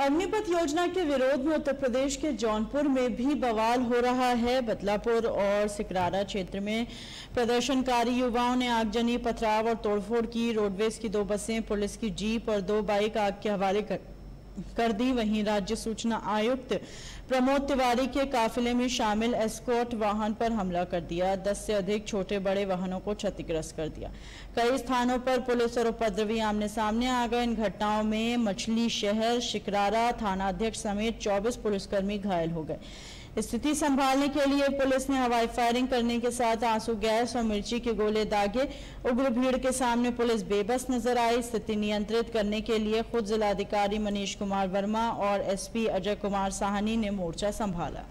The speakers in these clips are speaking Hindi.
अग्निपथ योजना के विरोध में उत्तर प्रदेश के जौनपुर में भी बवाल हो रहा है। बदलापुर और सिकरारा क्षेत्र में प्रदर्शनकारी युवाओं ने आगजनी, पथराव और तोड़फोड़ की। रोडवेज की 2 बसें, पुलिस की जीप और 2 बाइक आग के हवाले कर दी। वहीं राज्य सूचना आयुक्त प्रमोद तिवारी के काफिले में शामिल एस्कॉर्ट वाहन पर हमला कर दिया। 10 से अधिक छोटे बड़े वाहनों को क्षतिग्रस्त कर दिया। कई स्थानों पर पुलिस और उपद्रवी आमने सामने आ गए। इन घटनाओं में मछली शहर, शिकरारा थाना अध्यक्ष समेत 24 पुलिसकर्मी घायल हो गए। स्थिति संभालने के लिए पुलिस ने हवाई फायरिंग करने के साथ आंसू गैस और मिर्ची के गोले दागे। उग्र भीड़ के सामने पुलिस बेबस नजर आई। स्थिति नियंत्रित करने के लिए खुद जिलाधिकारी मनीष कुमार वर्मा और एसपी अजय कुमार साहनी ने मोर्चा संभाला।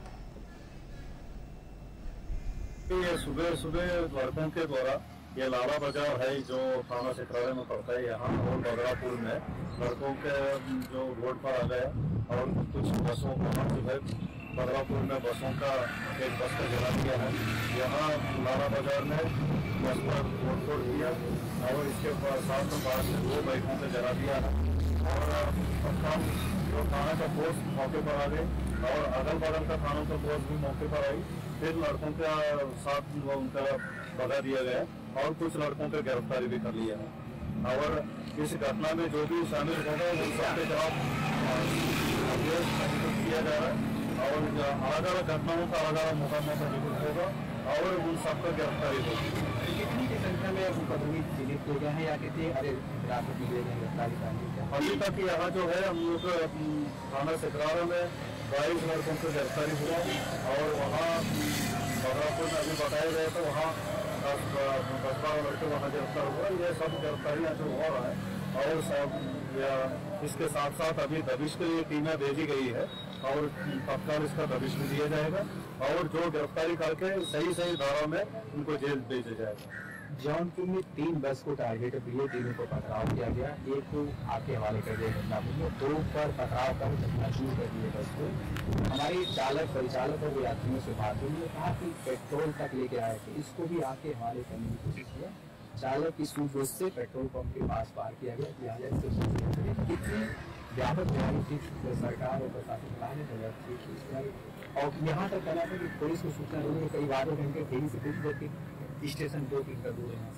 ये सुबह सुबह लड़कों के द्वारा ये लाला बाजार है जो थाना सिकरारा में पड़ता है, यहाँ और बदलापुर में लड़कों के जो रोड पर आ गए और कुछ बसों को जो है बदलापुर में बसों का एक बस का जला दिया है। यहाँ लाला बाजार में बस पर तोड़फोड़ किया और इसके साथ में बाद में 2 बाइकों का जला दिया है और जो थाना का पोस्ट मौके पर आ गए और अगल बगल का थानों का पोस्ट भी मौके पर आई। फिर लड़कों का साथ उनका भगा दिया गया और कुछ लड़कों का गिरफ्तारी भी कर लिया है और इस घटना में जो भी शामिल होगा उन सबके खिलाफ किया जा रहा है और अलग अलग घटनाओं का अलग अलग मुकदमा पंजीकृत होगा और उन सबका गिरफ्तारी होगी। कितनी की संख्या में मुकदमे चिन्हित हो गए हैं या कितने हिरासत लिए गए गिरफ्तारी? अभी तक यहाँ जो है हम लोग थाना सिकरारा में 22 लड़कों को गिरफ्तारी हुआ और वहाँ बदलापुर में अभी बताया गया तो वहाँ 10-12 लड़के वहाँ गिरफ्तार हुआ। ये सब गिरफ्तारियाँ जो हो रहा है और सब इसके साथ साथ अभी दबिश के लिए टीमें भेजी गई है और तत्काल इसका दबिश भी दिया जाएगा और जो गिरफ्तारी करके सही सही धारा में उनको जेल भेजा जाएगा। जौनपुर में 3 बस को टारगेट किए, 3 को पथराव किया गया, 1 को आपके हवाले कर दिया घटना में, 2 पर पथराव कर मजबूर कर दिए बस को। हमारे चालक परिचालक और यात्रियों से बात हुई, कहा कि पेट्रोल तक लेके आए थे, इसको भी आपके हवाले करने की कोशिश किया। चालक की सूझबूझ से पेट्रोल पंप के पास पार किया गया। लिहाजा इससे कितनी व्यापक तैयारी थी सरकार और प्रशासन ने और यहाँ तक कहना था कि पुलिस को सूचना देने कई बार फेरी से कुछ देर स्टेशन 2 किलोमीटर दूर यहाँ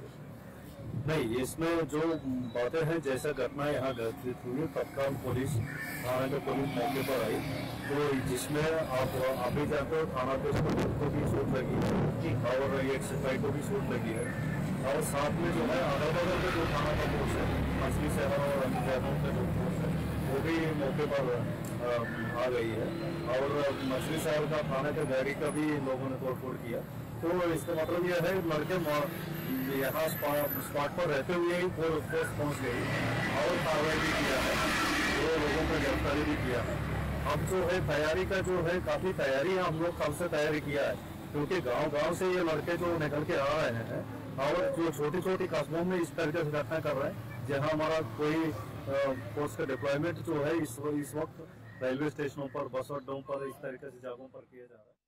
से नहीं, इसमें जो बातें हैं जैसा घटना यहाँ घटित हुई तत्काल पुलिस थाना के पुलिस मौके पर आई तो जिसमें आप अभी जाकर थाना पे को भी चोट लगी है और एक सिपाही को भी चोट लगी है और साथ में जो है अगल बगल में जो थाना का फोर्स है मछली शहर और अन्य शहरों का जो फोर्स है वो भी मौके पर आ गई है और मछली शहर का थाना के गाड़ी का भी लोगों ने तोड़फोड़ किया। तो इसका मतलब यह है लड़के यहाँ स्पॉट पर रहते हुए ही फोर्स पहुँच गई और कार्रवाई भी किया है, 2 लोगों को गिरफ्तारी भी किया है। अब जो है तैयारी का जो है काफी तैयारी है, हम लोग कल से तैयारी किया है क्योंकि गांव से ये लड़के जो निकल के आ रहे हैं और जो छोटी छोटी कस्बों में इस तरीके से घटना कर रहे हैं जहां हमारा कोई फोर्स का डिप्लॉयमेंट जो है इस वक्त रेलवे स्टेशनों पर, बस अड्डों पर, इस तरीके से जगहों पर किया जा रहा है।